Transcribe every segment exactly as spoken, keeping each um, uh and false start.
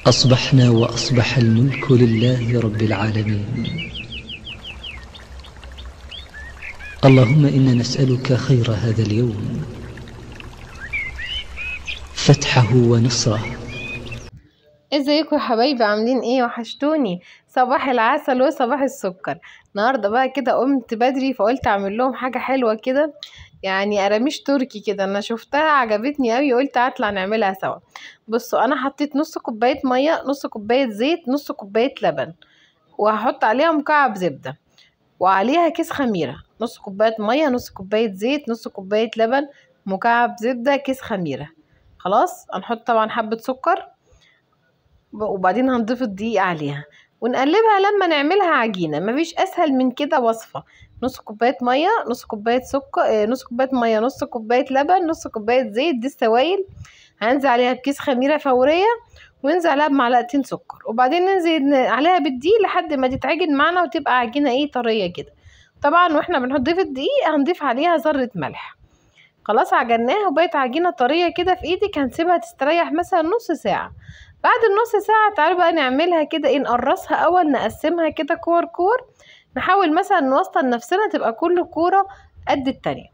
أصبحنا وأصبح الملك لله رب العالمين. اللهم إنا نسألك خير هذا اليوم، فتحه ونصره. ازيكم يا حبايبي، عاملين ايه؟ وحشتوني. صباح العسل وصباح السكر. النهارده بقى كده قمت بدري فقلت اعمل لهم حاجه حلوه كده، يعني قراميش تركي كده. انا شفتها عجبتني قوي، قلت اطلع نعملها سوا. بصوا، انا حطيت نص كوبايه ميه، نص كوبايه زيت، نص كوبايه لبن، وهحط عليها مكعب زبده، وعليها كيس خميره. نص كوبايه ميه، نص كوبايه زيت، نص كوبايه لبن، مكعب زبده، كيس خميره. خلاص هنحط طبعا حبه سكر، وبعدين هنضيف الدقيق عليها ونقلبها لما نعملها عجينة. مفيش اسهل من كده وصفة. نص كوباية مية، نص كوباية سكر، نص كوباية مية، نص كوباية لبن، نص كوباية زيت، دي السوائل. هننزل عليها بكيس خميرة فورية، وننزل عليها بمعلقتين سكر، وبعدين ننزل عليها بالدقيق لحد ما تتعجن معنا وتبقى عجينة ايه طرية كده. طبعا واحنا بنضيف الدقيق هنضيف عليها ذرة ملح. خلاص عجناها وبقت عجينة طرية كده في ايدك. هنسيبها تستريح مثلا نص ساعة. بعد النص ساعة تعالوا بقى نعملها كده ايه، نقرصها اول، نقسمها كده كور كور. نحاول مثلا نوصل نفسنا تبقى كل كورة قد التانية.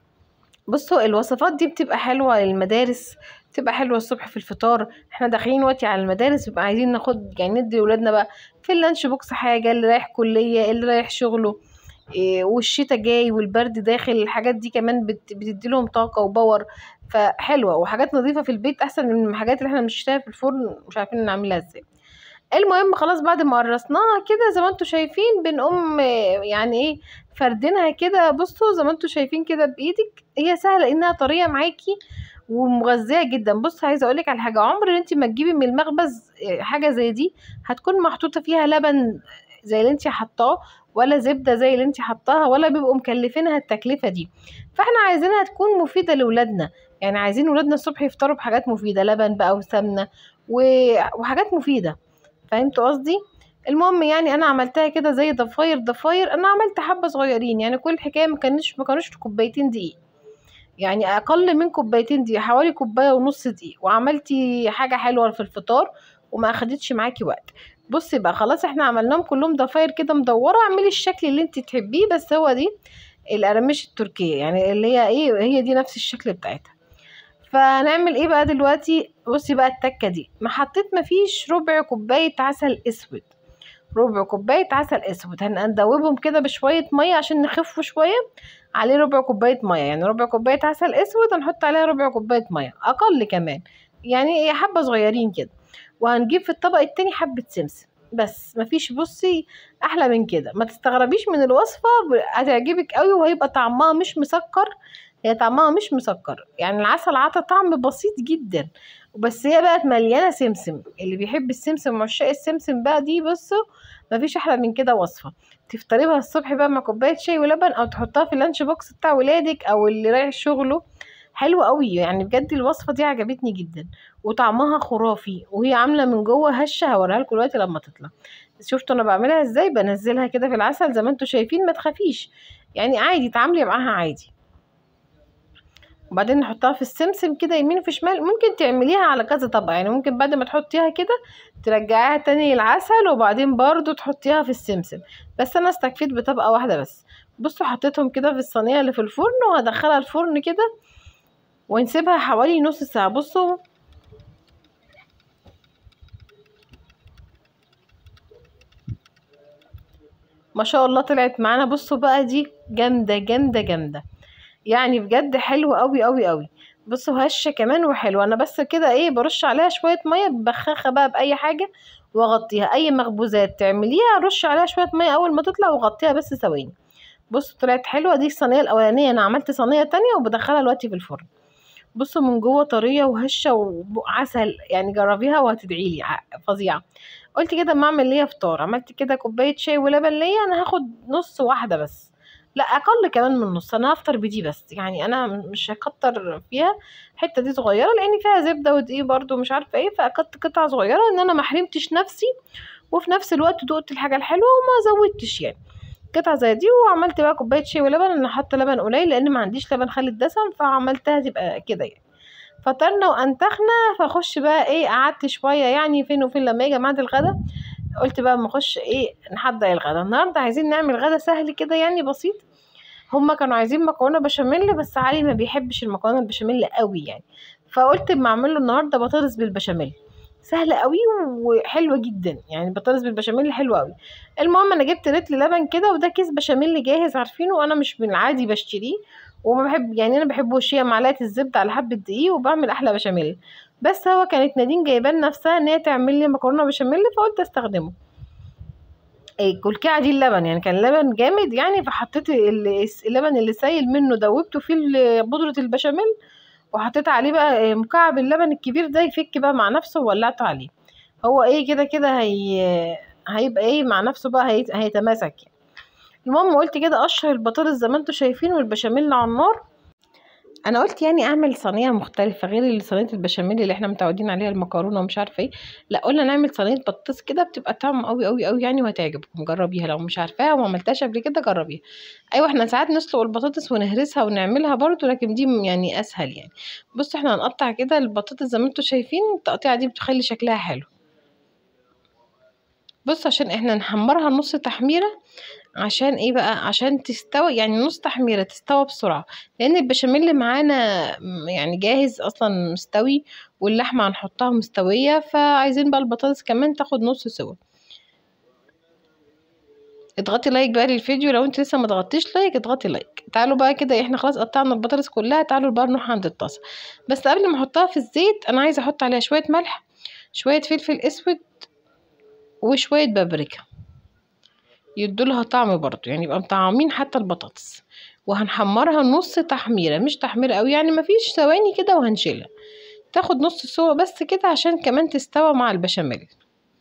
بصوا الوصفات دي بتبقى حلوة للمدارس، بتبقى حلوة الصبح في الفطار. احنا داخلين وقتي على المدارس، بيبقى عايزين ناخد يعني ندي ولادنا بقى في اللانش بوكس حاجة، اللي رايح كلية، اللي رايح شغله، إيه، والشتاء جاي والبرد داخل. الحاجات دي كمان بت بتدي لهم طاقة وباور، فحلوة. وحاجات نظيفة في البيت احسن من الحاجات اللي احنا بنشتريها في الفرن مش عارفين نعملها ازاي. المهم خلاص بعد ما قرصناها كده زي ما انتوا شايفين، بنقوم يعني ايه فردينها كده. بصوا زي ما انتوا شايفين كده بايدك، هي سهله انها طريه معاكي ومغذيه جدا. بص عايزه اقولك على حاجه، عمر انت ما تجيبي من المخبز حاجه زي دي هتكون محطوطه فيها لبن زي اللي انت حطاه، ولا زبده زي اللي انت حطاها، ولا بيبقوا مكلفينها التكلفه دي. فاحنا عايزينها تكون مفيده لاولادنا، يعني عايزين ولادنا الصبح يفطروا بحاجات مفيده، لبن بقى وسمنه وحاجات مفيده. فهمتوا قصدي؟ المهم يعني انا عملتها كده زي ضفاير ضفاير. انا عملت حبه صغيرين، يعني كل الحكايه ما كانش ما كانوش كوبايتين دقيق، يعني اقل من كوبايتين دقيق، حوالي كوبايه ونص دقيق، وعملتي حاجه حلوه في الفطار وما اخدتش معاكي وقت. بصي بقى خلاص احنا عملناهم كلهم ضفاير كده مدوره. اعملي الشكل اللي انت تحبيه، بس هو دي القراميش التركيه، يعني اللي هي ايه، هي دي نفس الشكل بتاعتها. فنعمل ايه بقى دلوقتي؟ بصي بقى التكه دي، ما حطيت مفيش ربع كوبايه عسل اسود. ربع كوبايه عسل اسود هندوبهم كده بشويه ميه عشان نخفوا شويه. عليه ربع كوبايه ميه، يعني ربع كوبايه عسل اسود هنحط عليها ربع كوبايه ميه، اقل كمان، يعني حبه صغيرين كده. وهنجيب في الطبق التاني حبه سمسم. بس مفيش بصي احلى من كده. ما تستغربيش من الوصفه، هتعجبك قوي وهيبقى طعمها مش مسكر. هي طعمها مش مسكر، يعني العسل عطى طعم بسيط جدا، بس هي بقت مليانه سمسم. اللي بيحب السمسم وعشاق السمسم بقى دي، بصوا مفيش احلى من كده وصفه. تفطري بها الصبح بقى مع كوبايه شاي ولبن، او تحطها في اللانش بوكس بتاع ولادك او اللي رايح شغله. حلو قوي يعني بجد. الوصفه دي عجبتني جدا وطعمها خرافي، وهي عامله من جوه هشه. هوريها لكم دلوقتي لما تطلع. شفتوا انا بعملها ازاي؟ بنزلها كده في العسل زي ما انتوا شايفين، ما تخافيش يعني، عادي تعاملي معاها عادي. وبعدين نحطها في السمسم كده يمين وفي شمال. ممكن تعمليها على كذا طبق، يعني ممكن بعد ما تحطيها كده ترجعيها تاني العسل، وبعدين برضو تحطيها في السمسم. بس انا استكفيت بطبقة واحدة بس. بصوا حطيتهم كده في الصينية اللي في الفرن، وهدخلها الفرن كده ونسيبها حوالي نص ساعة. بصوا ما شاء الله طلعت معانا. بصوا بقى دي جامدة جامدة جامدة، يعني بجد حلوة قوي قوي قوي. بصوا هشة كمان وحلوة. انا بس كده ايه برش عليها شوية مية ببخاخة بقى بأي حاجة واغطيها. اي مخبوزات تعمليها رش عليها شوية مية اول ما تطلع وغطيها بس ثواني. بصوا طلعت حلوة. دي الصينية الاولانية، انا عملت صينية تانية وبدخلها دلوقتي في الفرن. بصوا من جوه طرية وهشة وعسل، يعني جربيها وهتدعيلي، فظيعة. قلت كده اما اعمل ليا فطار، عملت كده كوباية شاي ولبن ليا. انا هاخد نص واحدة بس، لا اقل كمان من نص. انا هفطر بدي بس، يعني انا مش هكتر فيها. الحته دي صغيره لان فيها زبده ودقيق برضو مش عارفه ايه، فاكلت قطعه صغيره ان انا ما حرمتش نفسي، وفي نفس الوقت دقت الحاجه الحلوه وما زودتش يعني. قطعه زي دي. وعملت بقى كوبايه شاي ولبن. انا حاطه لبن قليل لان ما عنديش لبن خالي الدسم، فعملتها تبقى كده يعني. فطرنا وانتخنا، فاخش بقى ايه قعدت شويه يعني فين وفين لما يجي ميعاد الغدا، قلت بقى اما اخش ايه نحضر الغدا. النهارده عايزين نعمل غدا سهل كده يعني بسيط. هما كانوا عايزين مكرونه بشاميل، بس علي ما بيحبش المكرونه البشاميل قوي يعني، فقلت اما اعمل له النهارده بطاطس بالبشاميل، سهله قوي وحلوه جدا يعني. بطاطس بالبشاميل حلوه قوي. المهم انا جبت لتر لبن كده، وده كيس بشاميل جاهز عارفينه، وانا مش من العادي بشتريه وما بحب يعني، انا بحبه وشيه معلقه الزبده على حبه دقيق وبعمل احلى بشاميل. بس هو كانت نادين جايبان نفسها ان هي تعمل لي مكرونه بشاميل، فقلت استخدمه. إيه كلكعه دي اللبن يعني، كان لبن جامد يعني، فحطيت ال- اللبن اللي سايل منه دوبته فيه ال- بودره البشاميل، وحطيت عليه بقى إيه مكعب اللبن الكبير ده يفك بقى مع نفسه، وولعته عليه. هو ايه كده كده هي هيبقى ايه مع نفسه بقى، هي... هيتماسك يعني. المهم قلت كده اقشر البطاطس زي ما انتم شايفين والبشاميل على النار. انا قلت يعني اعمل صينيه مختلفه غير صينيه البشاميل اللي احنا متعودين عليها المكرونه ومش عارفه ايه، لا قلنا نعمل صينيه بطاطس كده بتبقى طعم قوي قوي قوي يعني، وهتعجبكم. جربيها لو مش عارفاها وما عملتهاش قبل كده جربيها. ايوه احنا ساعات نسلق البطاطس ونهرسها ونعملها برضو، لكن دي يعني اسهل يعني. بصوا احنا هنقطع كده البطاطس زي ما انتم شايفين، التقطيعه دي بتخلي شكلها حلو. بص عشان احنا نحمرها نص تحميره، عشان ايه بقى؟ عشان تستوي يعني نص تحميره تستوي بسرعه، لان البشاميل اللي معانا يعني جاهز اصلا مستوي، واللحمه هنحطها مستويه، فعايزين بقى البطاطس كمان تاخد نص سوا. اضغطي لايك بقى للفيديو لو انت لسه ما ضغطتيش لايك، اضغطي لايك. تعالوا بقى كده احنا خلاص قطعنا البطاطس كلها، تعالوا بقى نروح عند الطاسه. بس قبل ما احطها في الزيت انا عايزه احط عليها شويه ملح، شويه فلفل اسود، وشويه بابريكا، يدولها طعم برضو يعني، يبقى مطعمين حتى البطاطس. وهنحمرها نص تحميرة، مش تحميرة قوي يعني، مفيش ثواني كده وهنشيلها، تاخد نص سوا بس كده عشان كمان تستوى مع البشاميل.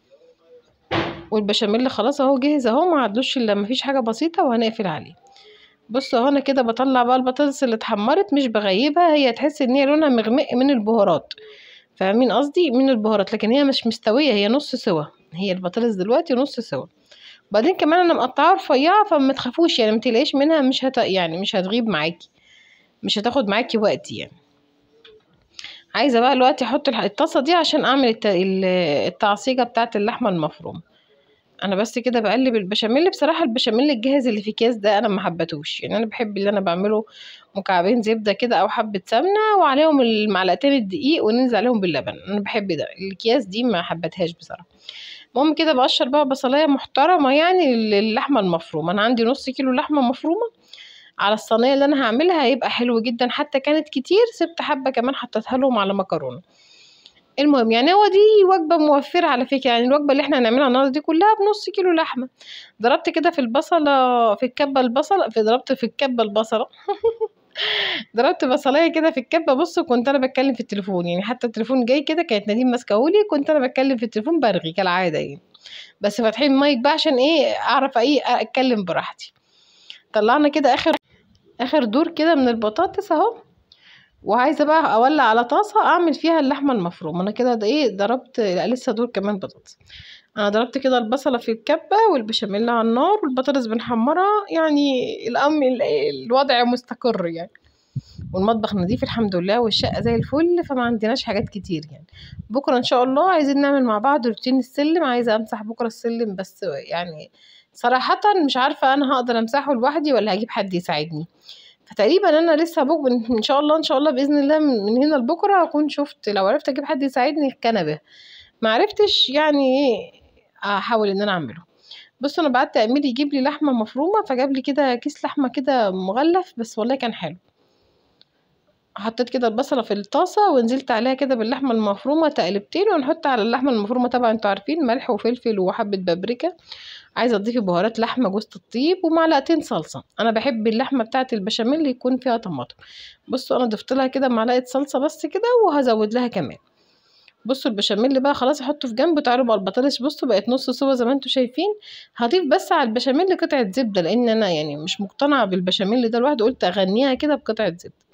والبشاميل خلاص اهو جاهز اهو، ما عدلوش الا مفيش حاجة بسيطة وهنقفل عليه. بصوا اهو انا كده بطلع بقى البطاطس اللي اتحمرت، مش بغيبها، هي تحس ان هي لونها مغمق من البهارات، فاهمين قصدي؟ من البهارات، لكن هي مش مستوية، هي نص سوا، هي البطاطس دلوقتي نص سوا. بعدين كمان انا مقطعاها رفيعه، فما تخافوش يعني، ما تقلقيش منها، مش هت يعني مش هتغيب معاكي، مش هتاخد معاكي وقت يعني. عايزه بقى دلوقتي احط الطاسه دي عشان اعمل الت... التعصيجه بتاعه اللحمه المفرومه. انا بس كده بقلب البشاميل. بصراحه البشاميل الجاهز اللي في اكياس ده انا ما حبتوش يعني، انا بحب اللي انا بعمله مكعبين زبده كده او حبه سمنه وعليهم المعلقتين الدقيق وننزل عليهم باللبن، انا بحب ده. الاكياس دي ما حبتهاش بصراحه. المهم كده بقشر بقى بصلايه محترمه يعني اللحمه المفرومه. انا عندي نص كيلو لحمه مفرومه على الصينيه اللي انا هعملها، هيبقى حلو جدا. حتى كانت كتير سبت حبه كمان حطيتها لهم على مكرونه. المهم يعني هو دي وجبه موفره على فكره يعني، الوجبه اللي احنا هنعملها النهارده دي كلها بنص كيلو لحمه. ضربت كده في البصله في الكبه البصله في ضربت في الكبه البصله ضربت بصلايه كده في الكبه. بص كنت انا بتكلم في التليفون يعني، حتى التليفون جاي كده كانت نادين ماسكاهولي، كنت انا بتكلم في التليفون برغي كالعاده يعني، بس فاتحين المايك بقى عشان ايه اعرف ايه اتكلم براحتي. طلعنا كده اخر اخر دور كده من البطاطس اهو، وعايزه بقى اولع على طاسه اعمل فيها اللحمه المفرومه. انا كده ده ايه ضربت، لا لسه دور كمان بطاطس. انا ضربت كده البصله في الكبه والبشاميل على النار والبطاطس بنحمرها يعني، الام الوضع مستقر يعني، والمطبخ نظيف الحمد لله، والشقه زي الفل، فما عندناش حاجات كتير يعني. بكره ان شاء الله عايزين نعمل مع بعض روتين السلم، عايزه امسح بكره السلم، بس يعني صراحه مش عارفه انا هقدر امسحه لوحدي ولا هجيب حد يساعدني. فتقريبا انا لسه بكره ان شاء الله ان شاء الله باذن الله من هنا لبكره هكون شفت، لو عرفت اجيب حد يساعدني الكنبه، ما عرفتش يعني ايه احاول ان انا اعمله. بص انا بعت امير يجيب لي لحمه مفرومه، فجاب لي كده كيس لحمه كده مغلف، بس والله كان حلو. حطيت كده البصله في الطاسه ونزلت عليها كده باللحمه المفرومه تقلبتين، ونحط على اللحمه المفرومه طبعا انتوا عارفين ملح وفلفل وحبه بابريكا. عايزه تضيفي بهارات لحمه جوز الطيب ومعلقتين صلصه، انا بحب اللحمه بتاعه البشاميل يكون فيها طماطم. بصوا انا ضفت لها كده معلقه صلصه بس كده، وهزود لها كمان. بصوا البشاميل بقى خلاص احطه في جنب. تعالوا بقى البطاطس بصوا بقت نص سوا زي ما انتوا شايفين. هضيف بس على البشاميل قطعه زبده، لان انا يعني مش مقتنعه بالبشاميل ده لوحده، قلت اغنيها كده بقطعه زبده.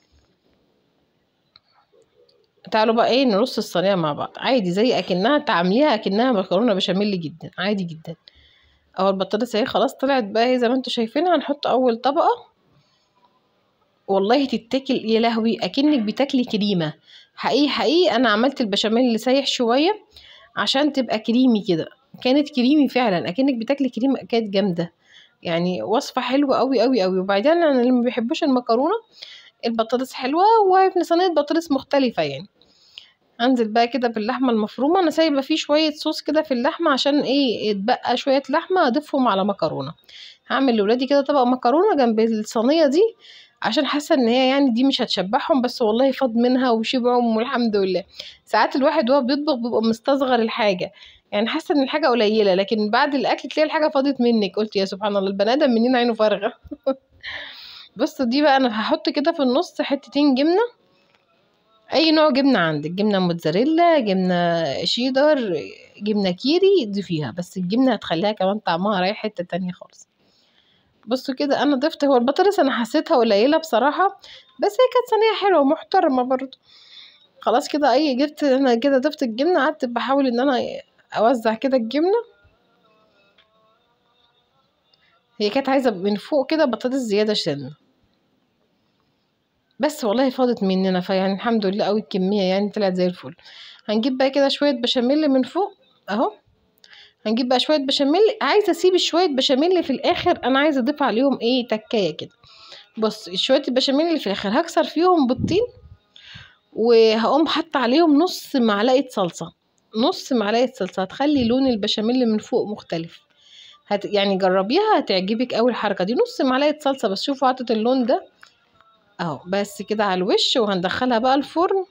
تعالوا بقى ايه نرص الصينيه مع بعض عادي، زي اكنها تعمليها اكنها مكرونه بشاميل جدا عادي جدا. اهو البطاطس اهي خلاص طلعت بقى زي ما انتوا شايفينها. هنحط اول طبقه والله تتاكل يا لهوي اكنك بتاكلي كريمه. حقيقي حقيقي انا عملت البشاميل اللي سايح شويه عشان تبقى كريمي كده، كانت كريمي فعلا اكنك بتاكلي كريمه، كانت جامده يعني، وصفه حلوه قوي قوي قوي. وبعدين انا اللي ما بيحبوش المكرونه، البطاطس حلوه وابن صينيه بطاطس مختلفه يعني. انزل بقى كده باللحمه المفرومه، انا سايبه فيه شويه صوص كده في اللحمه عشان ايه يتبقى شويه لحمه اضيفهم على مكرونه. هعمل لاولادي كده طبق مكرونه جنب الصينيه دي عشان حاسه ان هي يعني دي مش هتشبعهم، بس والله فاض منها وشبعهم والحمد لله. ساعات الواحد وهو بيطبخ بيبقى مستصغر الحاجه، يعني حاسه ان الحاجه قليله، لكن بعد الاكل تلاقي الحاجه فاضت منك، قلت يا سبحان الله البني ادم منين عينه فارغه. بص دي بقى انا هحط كده في النص حتتين جبنه، اي نوع جبنه عندك، جبنه موتزاريلا، جبنه شيدر، جبنه كيري ضيفيها، بس الجبنه هتخليها كمان طعمها رايح حته تانية خالص. بصوا كده انا ضفت، هو البطاطس انا حسيتها قليله بصراحه، بس هي كانت صينيه حلوه ومحترمه برضو. خلاص كده اي جبت انا كده ضفت الجبنه، قعدت بحاول ان انا اوزع كده الجبنه. هي كانت عايزه من فوق كده بطاطس زياده سنه، بس والله فاضت مننا، فيعني الحمد لله قوي الكميه يعني طلعت زي الفل. هنجيب بقى كده شويه بشاميل من فوق اهو، هنجيب بقى شويه بشاميل. عايزه اسيب شويه بشاميل في الاخر، انا عايزه اضيف عليهم ايه تكايه كده. بص شويه البشاميل اللي في الاخر هكسر فيهم بيضتين، وهقوم حاطه عليهم نص معلقه صلصه، نص معلقه صلصه هتخلي لون البشاميل من فوق مختلف. هت يعني جربيها هتعجبك قوي الحركه دي، نص معلقه صلصه بس. شوفوا عطت اللون ده اهو، بس كده على الوش. وهندخلها بقى الفرن.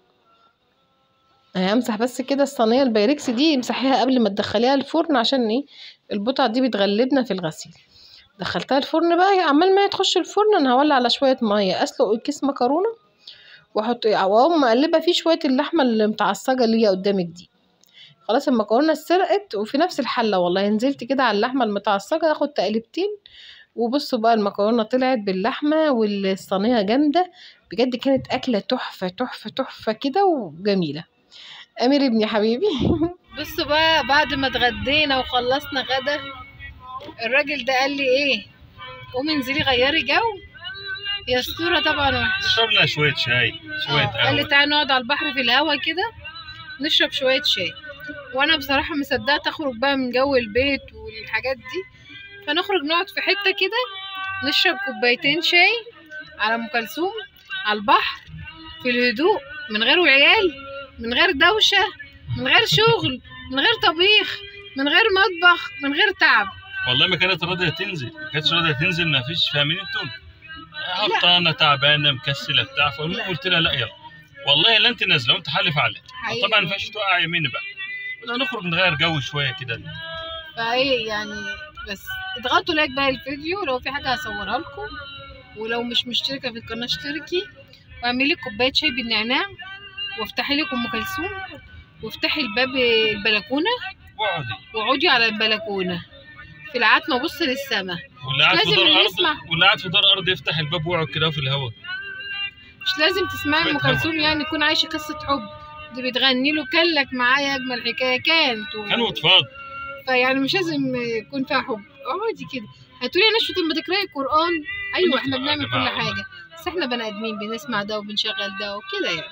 همسح بس كده الصينيه البايركس دي، امسحيها قبل ما تدخليها الفرن عشان ايه البقعه دي بتغلبنا في الغسيل. دخلتها الفرن بقى، عمال ما تخش الفرن انا هولع على شويه ميه اسلق الكيس مكرونه، واحط واقوم مقلبه فيه شويه اللحمه اللي متعصجه اللي هي قدامك دي. خلاص المكرونه اتسلقت، وفي نفس الحله والله نزلت كده على اللحمه المتعصجه اخد تقلبتين. وبصوا بقى المكرونه طلعت باللحمه والصينيه جامده بجد، كانت اكله تحفه تحفه تحفه كده وجميله. امير ابني حبيبي. بصوا بقى بعد ما اتغدينا وخلصنا غدا، الراجل ده قال لي ايه قومي انزلي غيري جو. هي الصوره طبعا وحشه. شربنا شويه شاي شويه قهوه. قال لي تعالى نقعد على البحر في الهوا كده نشرب شويه شاي، وانا بصراحه مصدقت اخرج بقى من جو البيت والحاجات دي، فنخرج نقعد في حته كده نشرب كوبايتين شاي على ام كلثوم على البحر في الهدوء، من غير عيال، من غير دوشه، من غير شغل، من غير طبيخ، من غير مطبخ، من غير تعب. والله ما كانت راضيه تنزل، ما كانتش راضيه تنزل، ما فيش فاهمين انتم، هبطانه تعبانه مكسله بتاع، فقلت لها لا يلا والله لا انت نازله وانت حالف عليها، طبعا ما ينفعش توقع يميني بقى، بدنا نخرج نغير جو شويه كده. فايه يعني بس اضغطوا لايك بقى الفيديو لو في حاجه هصورها لكم، ولو مش مشتركه في القناه اشتركي، واعملي كوبايه شاي بالنعناع، وافتحي لك ام كلثوم، وافتحي الباب البلكونه واقعدي واقعدي على البلكونه في العتمه بصي للسما. واللي قاعد في دار ارض واللي قاعد في دار ارض يفتح الباب ويقعد كده في الهواء. مش لازم تسمعي ام كلثوم يعني تكون عايشه قصه حب، دي بتغني له كان لك معايا اجمل حكايه كانت و... كان واتفاض، فيعني مش لازم يكون فيها حب. اقعدي كده هتقولي يا نشوة لما تقراي القران، ايوه احنا بنعمل كل حاجه، بس احنا بني ادمين بنسمع ده وبنشغل ده وكده يعني،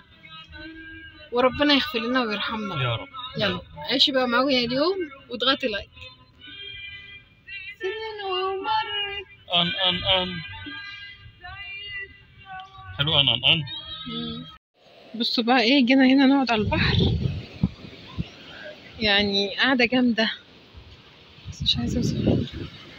وربنا يغفر لنا ويرحمنا يا رب. يلا عيشي بقى معايا اليوم واضغطي لايك. ان ان ان حلو ان ان ان. بصوا بقى ايه جينا هنا نقعد على البحر، يعني قاعدة جامدة بس مش عايزة اوصل.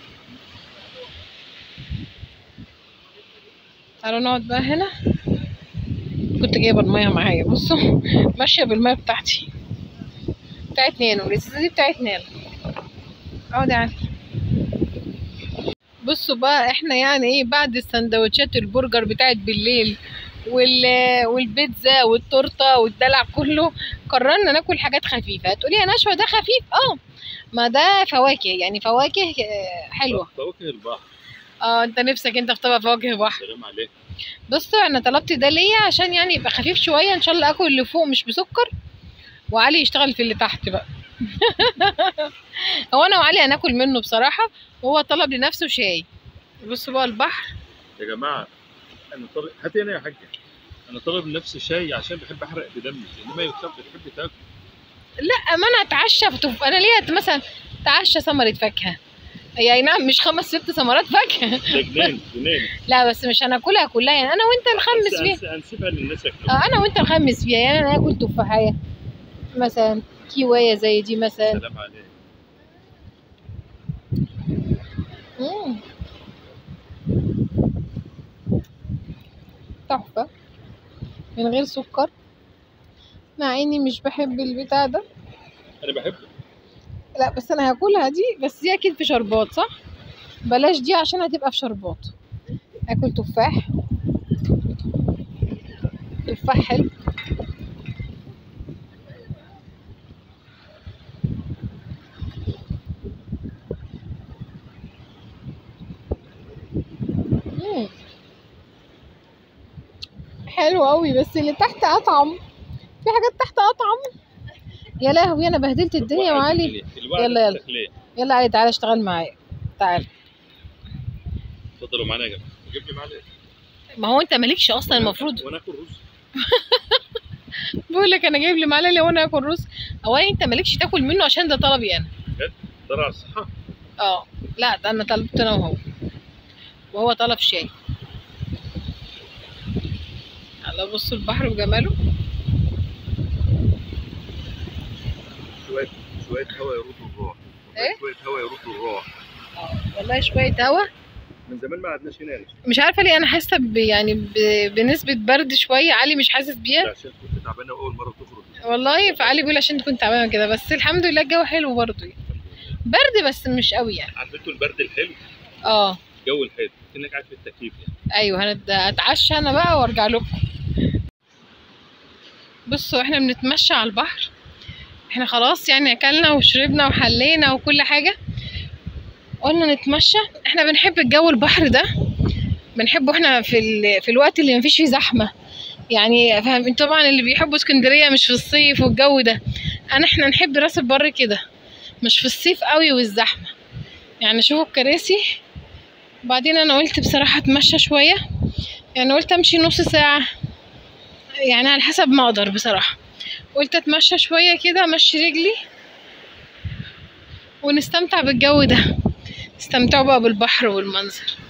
تعالوا نقعد بقى هنا. كنت جايبة المية معايا، بصوا ماشية بالمية بتاعتي بتاعت نانو، الازازة دي بتاعت نانو. اقعدي عادي. بصوا بقى احنا يعني ايه بعد السندوتشات البرجر بتاعت بالليل والبيتزا والتورته والدلع كله، قررنا ناكل حاجات خفيفه. هتقولي يا نشوى ده خفيف؟ اه ما ده فواكه يعني، فواكه حلوه، فواكه البحر. اه انت نفسك انت في طبق فواكه بحر. سلام عليك. بصوا انا طلبت ده ليا عشان يعني يبقى خفيف شويه، ان شاء الله اكل اللي فوق مش بسكر، وعلي يشتغل في اللي تحت بقى. هو انا وعلي هناكل منه بصراحه، وهو طلب لنفسه شاي. بصوا بقى البحر يا جماعه انا طالب هاتي انا يا حاجه، انا طالب نفسي شاي عشان بحب احرق في دمي، انما يوسف بتحب تاكل. لا ما انا اتعشى في تف... انا ليه مثلا اتعشى ثمره فاكهه، يعني نعم مش خمس ست ثمرات فاكهه. ده جنين جنين. لا بس مش هناكلها كلها، يعني انا وانت نخمس فيها. هنسيبها للناس ياكلوها. اه انا وانت نخمس فيها، يعني انا اكل تفاحيه مثلا، كيوايه زي دي مثلا. سلام عليك. امم تحفه من غير سكر، مع اني مش بحب البتاع ده. انا بحبه. لا بس انا هاكلها دي، بس دي اكيد في شربات صح؟ بلاش دي عشان هتبقى في شربات. اكل تفاح، تفاح حلو. مم. حلو قوي، بس اللي تحت اطعم، في حاجات تحت اطعم. يا لهوي انا بهدلت الدنيا وعلي. يلا يلا يلا علي تعالى اشتغل معايا، تعالى. اتفضلوا معانا يا جماعه، جيب لي معلقه. ما هو انت مالكش اصلا المفروض. وانا اكل رز. بقول لك انا جايب لي معلقه وانا اكل رز. اولا انت مالكش تاكل منه عشان ده طلبي انا. بجد؟ ده على الصحه؟ اه لا ده انا طلبت انا وهو، وهو طلب شاي. يلا بصوا البحر وجماله. شويه شويه هوا يرد الروح. ايه؟ شويه هوا يرد الروح. اه والله شويه هوا. من زمان ما قعدناش هنا. مش عارفه ليه انا حاسه ب... يعني ب... بنسبه برد شويه. علي مش حاسس بيها عشان كنت تعبانه اول مره تخرج والله. فعلي بيقول عشان كنت تعبانه كده، بس الحمد لله الجو حلو برضه يعني. برد بس مش قوي يعني. عارفه البرد الحلو؟ اه الجو الحلو كأنك قاعد في التكييف يعني. ايوه هنتعشى انا بقى وارجع لكم. بصوا احنا بنتمشى على البحر، احنا خلاص يعني اكلنا وشربنا وحلينا وكل حاجه، قلنا نتمشى. احنا بنحب الجو البحر ده، بنحبه احنا في ال... في الوقت اللي مفيش فيه زحمه يعني. فاهم طبعا اللي بيحبوا اسكندريه مش في الصيف والجو ده. انا احنا نحب راس البر كده، مش في الصيف قوي والزحمه يعني. شوفوا الكراسي. بعدين انا قلت بصراحه اتمشى شويه، يعني قلت امشي نص ساعه يعني على حسب ما اقدر بصراحه. قلت اتمشى شويه كده، امشي رجلي ونستمتع بالجو ده، استمتعوا بقى بالبحر والمنظر.